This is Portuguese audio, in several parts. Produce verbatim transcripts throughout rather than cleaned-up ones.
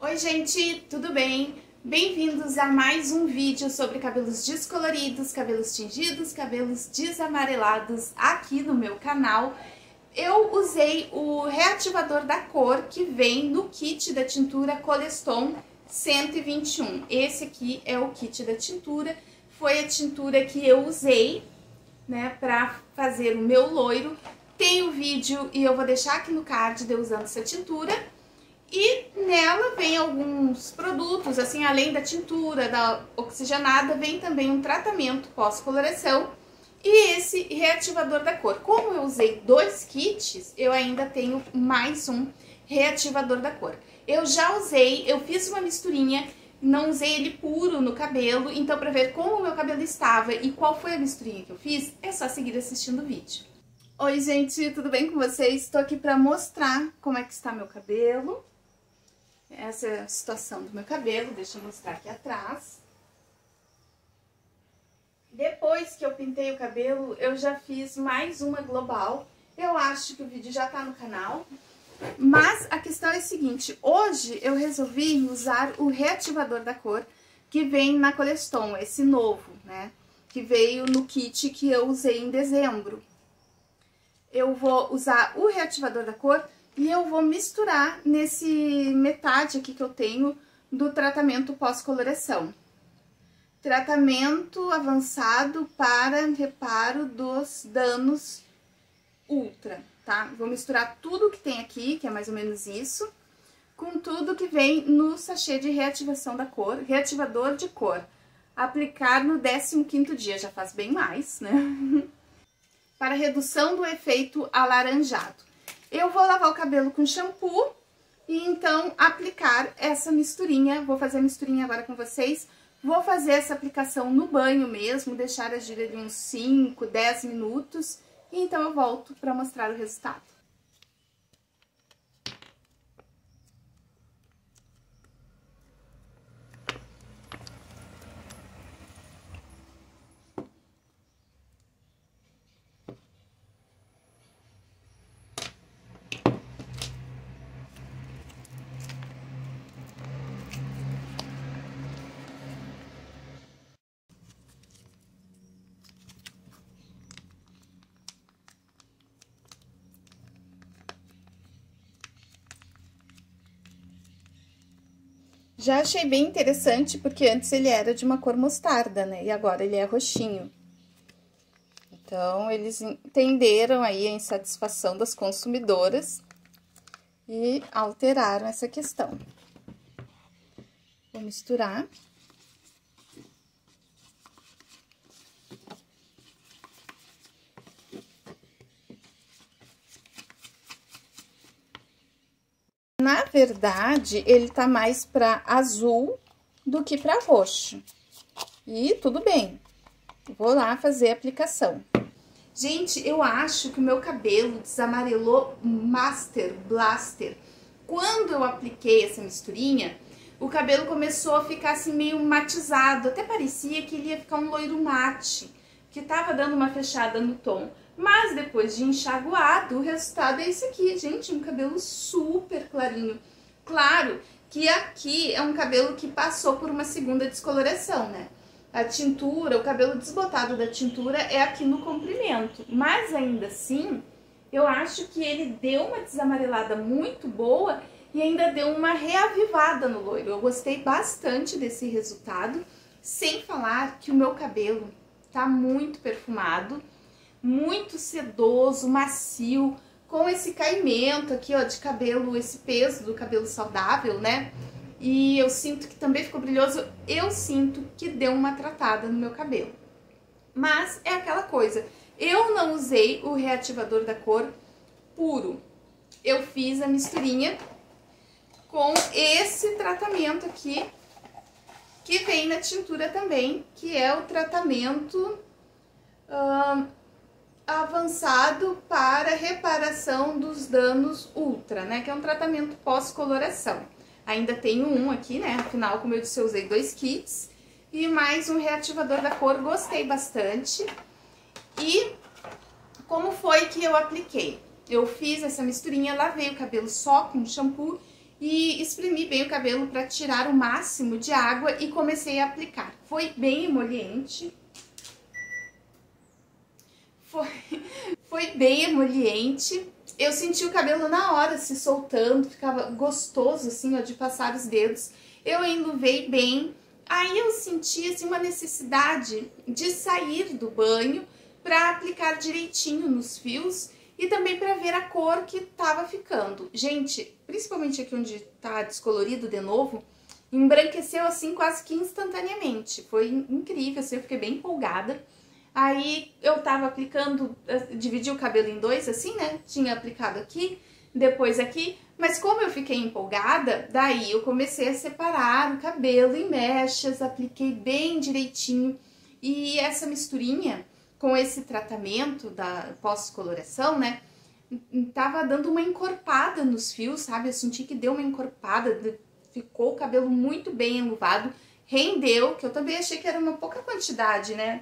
Oi gente, tudo bem? Bem-vindos a mais um vídeo sobre cabelos descoloridos, cabelos tingidos, cabelos desamarelados aqui no meu canal. Eu usei o reativador da cor que vem no kit da tintura Coleston cento e vinte e um. Esse aqui é o kit da tintura, foi a tintura que eu usei, né, pra fazer o meu loiro. Tem o vídeo e eu vou deixar aqui no card de eu usando essa tintura. E nela vem alguns produtos, assim, além da tintura, da oxigenada, vem também um tratamento pós-coloração e esse reativador da cor. Como eu usei dois kits, eu ainda tenho mais um reativador da cor. Eu já usei, eu fiz uma misturinha, não usei ele puro no cabelo, então para ver como o meu cabelo estava e qual foi a misturinha que eu fiz, é só seguir assistindo o vídeo. Oi gente, tudo bem com vocês? Estou aqui para mostrar como é que está meu cabelo. Essa é a situação do meu cabelo, deixa eu mostrar aqui atrás. Depois que eu pintei o cabelo, eu já fiz mais uma global. Eu acho que o vídeo já tá no canal. Mas a questão é a seguinte, hoje eu resolvi usar o reativador da cor que vem na Coleston, esse novo, né? Que veio no kit que eu usei em dezembro. Eu vou usar o reativador da cor e eu vou misturar nesse metade aqui que eu tenho do tratamento pós-coloração. Tratamento avançado para reparo dos danos ultra, tá? Vou misturar tudo que tem aqui, que é mais ou menos isso, com tudo que vem no sachê de reativação da cor, reativador de cor. Aplicar no décimo quinto dia, já faz bem mais, né? Para redução do efeito alaranjado. Eu vou lavar o cabelo com shampoo e então aplicar essa misturinha. Vou fazer a misturinha agora com vocês. Vou fazer essa aplicação no banho mesmo, deixar agir ali uns cinco, dez minutos. E então eu volto para mostrar o resultado. Já achei bem interessante, porque antes ele era de uma cor mostarda, né? E agora ele é roxinho. Então, eles entenderam aí a insatisfação das consumidoras e alteraram essa questão. Vou misturar. Na verdade, ele tá mais para azul do que para roxo. E tudo bem. Vou lá fazer a aplicação. Gente, eu acho que o meu cabelo desamarelou Master Blaster. Quando eu apliquei essa misturinha, o cabelo começou a ficar assim meio matizado. Até parecia que ele ia ficar um loiro mate, que tava dando uma fechada no tom. Mas depois de enxaguado, o resultado é esse aqui, gente, um cabelo super clarinho. Claro que aqui é um cabelo que passou por uma segunda descoloração, né? A tintura, o cabelo desbotado da tintura é aqui no comprimento. Mas ainda assim, eu acho que ele deu uma desamarelada muito boa e ainda deu uma reavivada no loiro. Eu gostei bastante desse resultado, sem falar que o meu cabelo tá muito perfumado, muito sedoso, macio, com esse caimento aqui, ó, de cabelo, esse peso do cabelo saudável, né? E eu sinto que também ficou brilhoso, eu sinto que deu uma tratada no meu cabelo. Mas é aquela coisa, eu não usei o reativador da cor puro. Eu fiz a misturinha com esse tratamento aqui, que vem na tintura também, que é o tratamento hum, avançado para reparação dos danos ultra, né? Que é um tratamento pós-coloração. Ainda tenho um aqui, né? Afinal, como eu disse, eu usei dois kits. E mais um reativador da cor, gostei bastante. E como foi que eu apliquei? Eu fiz essa misturinha, lavei o cabelo só com shampoo e espremi bem o cabelo para tirar o máximo de água e comecei a aplicar. Foi bem emoliente. Foi, foi bem emoliente. Eu senti o cabelo na hora se soltando, ficava gostoso assim, ó, de passar os dedos. Eu enluvei bem. Aí eu senti assim, uma necessidade de sair do banho para aplicar direitinho nos fios e também para ver a cor que tava ficando. Gente, principalmente aqui onde tá descolorido de novo, embranqueceu assim quase que instantaneamente. Foi incrível, assim, eu fiquei bem empolgada. Aí eu tava aplicando, dividi o cabelo em dois assim, né? Tinha aplicado aqui, depois aqui. Mas como eu fiquei empolgada, daí eu comecei a separar o cabelo em mechas, apliquei bem direitinho. E essa misturinha com esse tratamento da pós-coloração, né? Tava dando uma encorpada nos fios, sabe? Eu senti que deu uma encorpada, ficou o cabelo muito bem enluvado. Rendeu, que eu também achei que era uma pouca quantidade, né?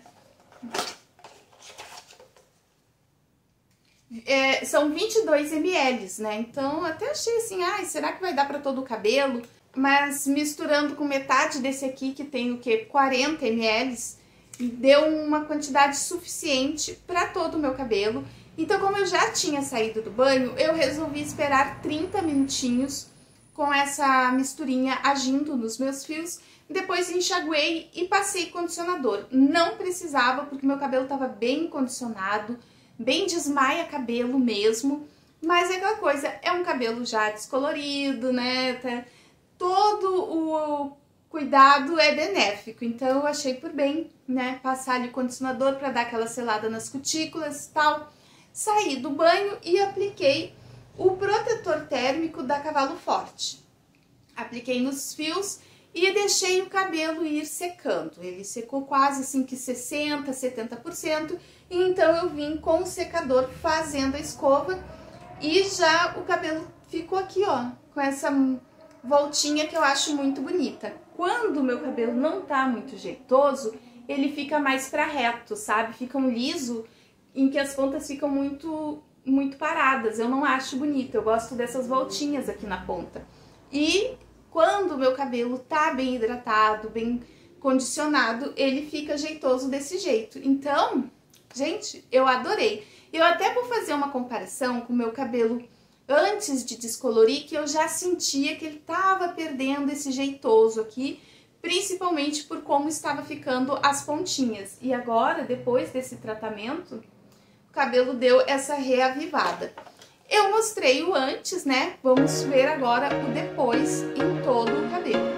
É, são vinte e dois mililitros, né? Então, até achei assim, ai, será que vai dar pra todo o cabelo? Mas misturando com metade desse aqui, que tem o quê? quarenta mililitros, deu uma quantidade suficiente pra todo o meu cabelo. Então, como eu já tinha saído do banho, eu resolvi esperar trinta minutinhos com essa misturinha agindo nos meus fios. Depois enxaguei e passei condicionador. Não precisava, porque meu cabelo tava bem condicionado, bem desmaia cabelo mesmo. Mas é aquela coisa, é um cabelo já descolorido, né? Tá, todo o cuidado é benéfico. Então eu achei por bem, né? Passar ali o condicionador para dar aquela selada nas cutículas e tal. Saí do banho e apliquei o protetor térmico da Cavalo Forte. Apliquei nos fios e deixei o cabelo ir secando. Ele secou quase assim que sessenta por cento, setenta por cento. E então eu vim com o secador fazendo a escova e já o cabelo ficou aqui, ó, com essa voltinha que eu acho muito bonita. Quando o meu cabelo não tá muito jeitoso, ele fica mais pra reto, sabe? Fica um liso em que as pontas ficam muito, muito paradas. Eu não acho bonito, eu gosto dessas voltinhas aqui na ponta. E quando o meu cabelo tá bem hidratado, bem condicionado, ele fica jeitoso desse jeito. Então, gente, eu adorei. Eu até vou fazer uma comparação com o meu cabelo antes de descolorir, que eu já sentia que ele tava perdendo esse jeitoso aqui, principalmente por como estava ficando as pontinhas. E agora, depois desse tratamento, o cabelo deu essa reavivada. Eu mostrei o antes, né? Vamos ver agora o depois em todo o cabelo.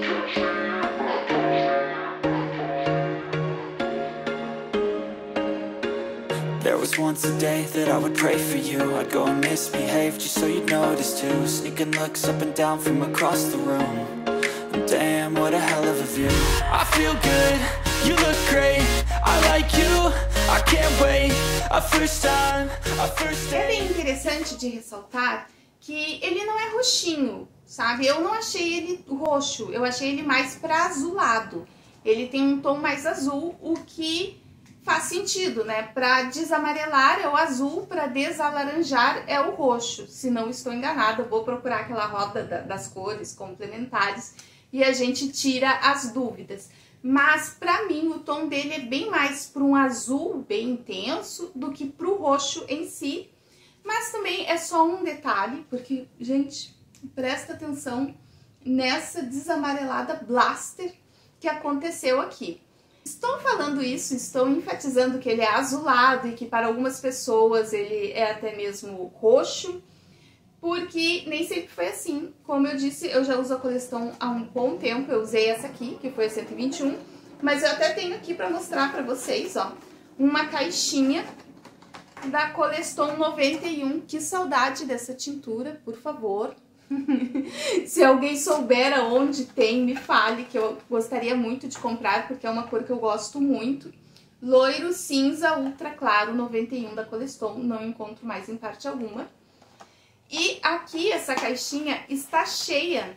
There was once a day that I would pray for you. I'd go and misbehave just so you'd notice too. Sneaking looks up and down from across the room. And damn, what a hell of a view. I feel good, you look great. I like you, I can't wait. A first time, a first day. É bem interessante de ressaltar que ele não é roxinho, sabe? Eu não achei ele roxo, eu achei ele mais pra azulado. Ele tem um tom mais azul, o que faz sentido, né? Pra desamarelar é o azul, pra desalaranjar é o roxo. Se não estou enganada, vou procurar aquela roda das cores complementares e a gente tira as dúvidas. Mas pra mim o tom dele é bem mais para um azul bem intenso do que pro roxo em si. Mas também é só um detalhe, porque, gente, presta atenção nessa desamarelada blaster que aconteceu aqui. Estou falando isso, estou enfatizando que ele é azulado e que para algumas pessoas ele é até mesmo roxo, porque nem sempre foi assim. Como eu disse, eu já uso a Colestone há um bom tempo, eu usei essa aqui, que foi a cento e vinte e um, mas eu até tenho aqui para mostrar para vocês, ó, uma caixinha da Colestone noventa e um. Que saudade dessa tintura, por favor. Se alguém souber aonde tem, me fale, que eu gostaria muito de comprar, porque é uma cor que eu gosto muito. Loiro cinza ultra claro noventa e um da Colestone, não encontro mais em parte alguma. E aqui essa caixinha está cheia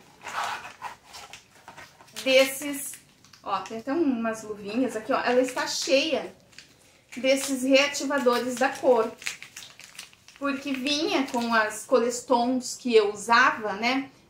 desses, ó, tem até umas luvinhas aqui, ó, ela está cheia desses reativadores da cor. Porque vinha com as Colestones que eu usava, né?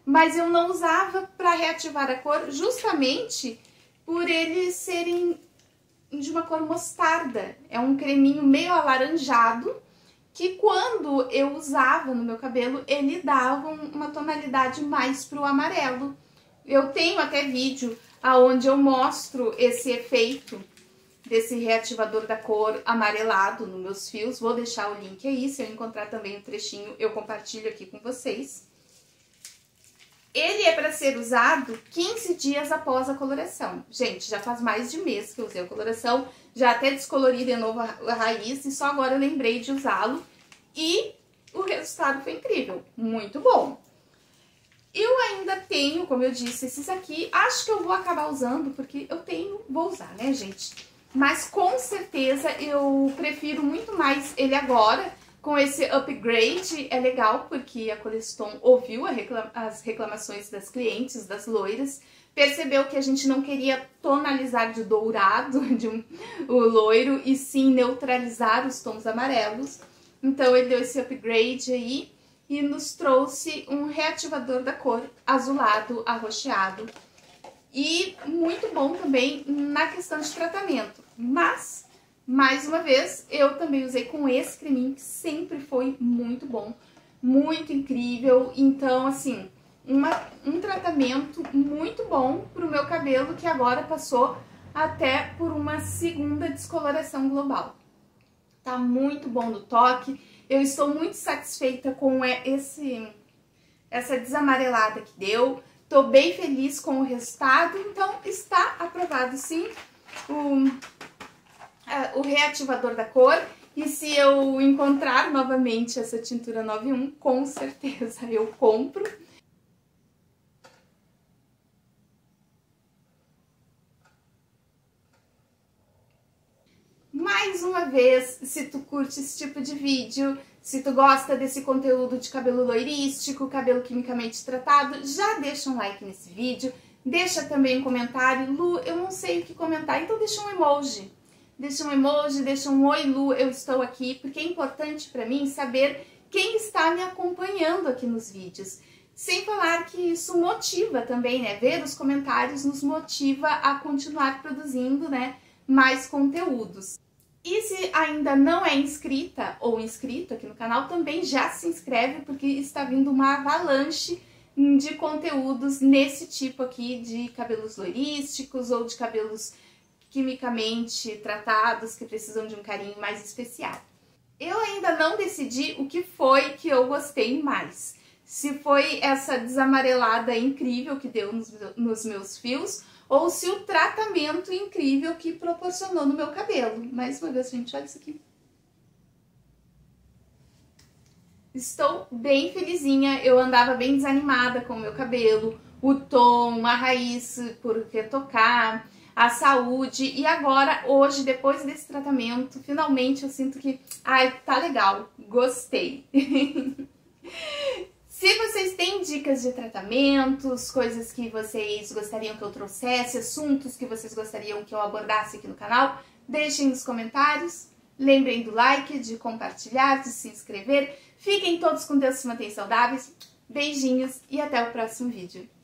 mas eu não usava para reativar a cor justamente por eles serem de uma cor mostarda. É um creminho meio alaranjado, que quando eu usava no meu cabelo, ele dava uma tonalidade mais pro amarelo. Eu tenho até vídeo onde eu mostro esse efeito desse reativador da cor amarelado nos meus fios. Vou deixar o link aí, se eu encontrar também um trechinho, eu compartilho aqui com vocês. Ele é para ser usado quinze dias após a coloração. Gente, já faz mais de mês que eu usei a coloração, já até descolori de novo a raiz e só agora eu lembrei de usá-lo. E o resultado foi incrível, muito bom. Eu ainda tenho, como eu disse, esses aqui, acho que eu vou acabar usando, porque eu tenho, vou usar, né, gente? Mas com certeza eu prefiro muito mais ele agora. Com esse upgrade é legal porque a Coleston ouviu a reclama- as reclamações das clientes, das loiras, percebeu que a gente não queria tonalizar de dourado de um, o loiro e sim neutralizar os tons amarelos. Então ele deu esse upgrade aí e nos trouxe um reativador da cor azulado, arroxeado. E muito bom também na questão de tratamento, mas... mais uma vez, eu também usei com esse creminho, que sempre foi muito bom, muito incrível. Então, assim, uma, um tratamento muito bom pro meu cabelo, que agora passou até por uma segunda descoloração global. Tá muito bom no toque, eu estou muito satisfeita com esse, essa desamarelada que deu. Tô bem feliz com o resultado, então está aprovado sim o... o reativador da cor. E se eu encontrar novamente essa tintura nove em um, com certeza eu compro. Mais uma vez, se tu curte esse tipo de vídeo, se tu gosta desse conteúdo de cabelo loirístico, cabelo quimicamente tratado, já deixa um like nesse vídeo, deixa também um comentário. Lu, eu não sei o que comentar, então deixa um emoji. Deixa um emoji, deixa um oi Lu, eu estou aqui, porque é importante para mim saber quem está me acompanhando aqui nos vídeos. Sem falar que isso motiva também, né? Ver os comentários nos motiva a continuar produzindo, né, mais conteúdos. E se ainda não é inscrita ou inscrito aqui no canal, também já se inscreve, porque está vindo uma avalanche de conteúdos nesse tipo aqui de cabelos loirísticos ou de cabelos quimicamente tratados que precisam de um carinho mais especial. Eu ainda não decidi o que foi que eu gostei mais. Se foi essa desamarelada incrível que deu nos, nos meus fios, ou se o tratamento incrível que proporcionou no meu cabelo. Mais uma vez, gente, olha isso aqui. Estou bem felizinha, eu andava bem desanimada com o meu cabelo, o tom, a raiz por retocar, a saúde, e agora, hoje, depois desse tratamento, finalmente eu sinto que, ai, tá legal, gostei. Se vocês têm dicas de tratamentos, coisas que vocês gostariam que eu trouxesse, assuntos que vocês gostariam que eu abordasse aqui no canal, deixem nos comentários. Lembrem do like, de compartilhar, de se inscrever. Fiquem todos com Deus, se mantenham saudáveis. Beijinhos e até o próximo vídeo.